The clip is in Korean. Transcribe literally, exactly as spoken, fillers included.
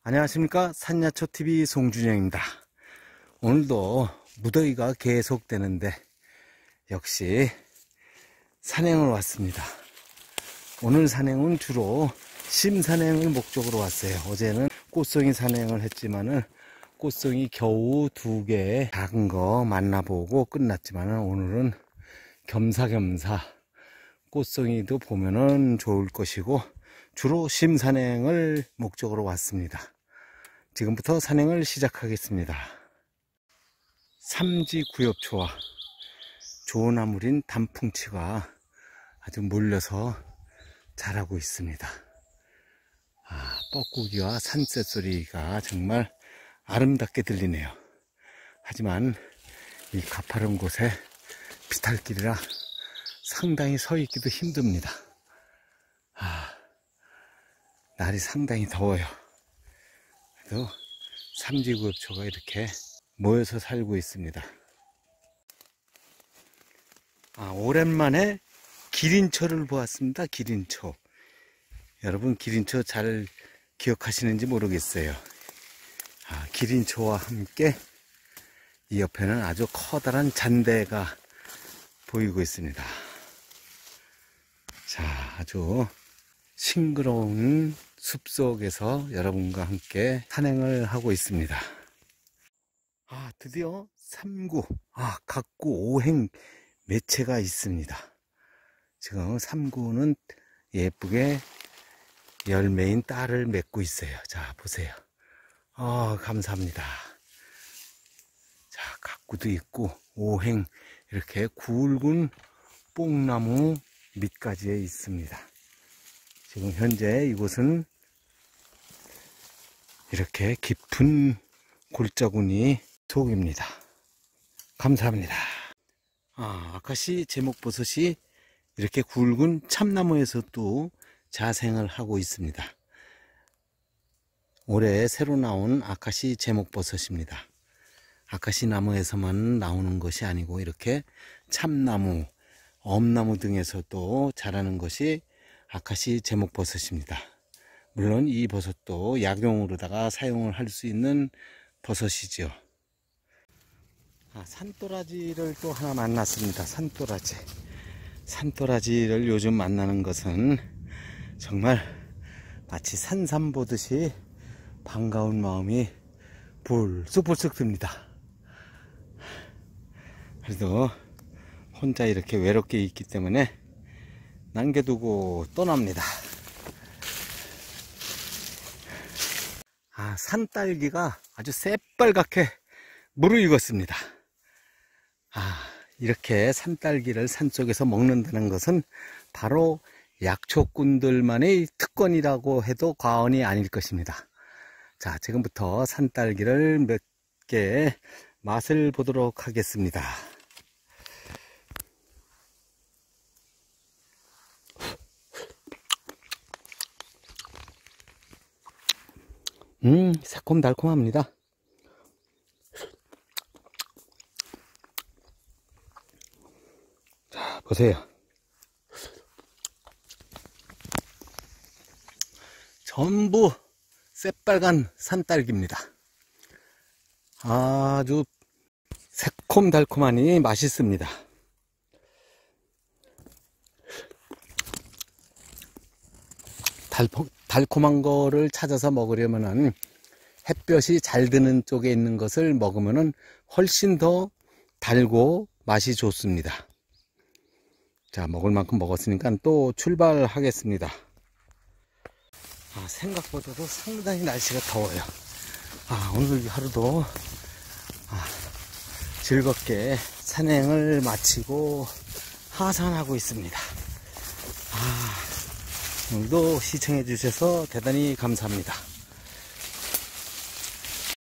안녕하십니까, 산야초티비 송준영입니다. 오늘도 무더위가 계속되는데 역시 산행을 왔습니다. 오늘 산행은 주로 심산행을 목적으로 왔어요. 어제는 꽃송이 산행을 했지만은 꽃송이 겨우 두 개 작은 거 만나보고 끝났지만은 오늘은 겸사겸사 꽃송이도 보면은 좋을 것이고 주로 심산행을 목적으로 왔습니다. 지금부터 산행을 시작하겠습니다. 삼지구엽초와 조나물인 단풍치가 아주 몰려서 자라고 있습니다. 아, 뻐꾸기와 산새소리가 정말 아름답게 들리네요. 하지만 이 가파른 곳에 비탈길이라 상당히 서 있기도 힘듭니다. 아, 날이 상당히 더워요. 그래도 삼지구엽초가 이렇게 모여서 살고 있습니다. 아, 오랜만에 기린초를 보았습니다. 기린초. 여러분 기린초 잘 기억하시는지 모르겠어요. 아, 기린초와 함께 이 옆에는 아주 커다란 잔대가 보이고 있습니다. 자, 아주 싱그러운 숲속에서 여러분과 함께 산행을 하고 있습니다. 아, 드디어 삼구, 아, 각구 오행 매체가 있습니다. 지금 삼구는 예쁘게 열매인 딸을 맺고 있어요. 자, 보세요. 아, 감사합니다. 자, 각구도 있고 오행 이렇게 굵은 뽕나무 밑가지에 있습니다. 지금 현재 이곳은 이렇게 깊은 골짜구니 속입니다. 감사합니다. 아, 아카시 제목버섯이 이렇게 굵은 참나무에서도 자생을 하고 있습니다. 올해 새로 나온 아카시 제목버섯입니다. 아카시 나무에서만 나오는 것이 아니고 이렇게 참나무, 엄나무 등에서도 자라는 것이 아카시 제목버섯입니다. 물론 이 버섯도 약용으로다가 사용을 할 수 있는 버섯이죠. 아, 산도라지를 또 하나 만났습니다. 산도라지. 산도라지를 요즘 만나는 것은 정말 마치 산삼 보듯이 반가운 마음이 불쑥불쑥 듭니다. 그래도 혼자 이렇게 외롭게 있기 때문에 남겨두고 떠납니다. 아, 산딸기가 아주 새빨갛게 무르익었습니다. 아, 이렇게 산딸기를 산속에서 먹는다는 것은 바로 약초꾼들만의 특권이라고 해도 과언이 아닐 것입니다. 자, 지금부터 산딸기를 몇 개 맛을 보도록 하겠습니다. 음, 새콤달콤합니다. 자, 보세요. 전부 새빨간 산딸기입니다. 아주 새콤달콤하니 맛있습니다. 달콤, 달콤한 거를 찾아서 먹으려면은 햇볕이 잘 드는 쪽에 있는 것을 먹으면은 훨씬 더 달고 맛이 좋습니다. 자, 먹을 만큼 먹었으니까 또 출발하겠습니다. 아, 생각보다도 상당히 날씨가 더워요. 아, 오늘 하루도 아, 즐겁게 산행을 마치고 하산하고 있습니다. 아, 오늘도 시청해 주셔서 대단히 감사합니다.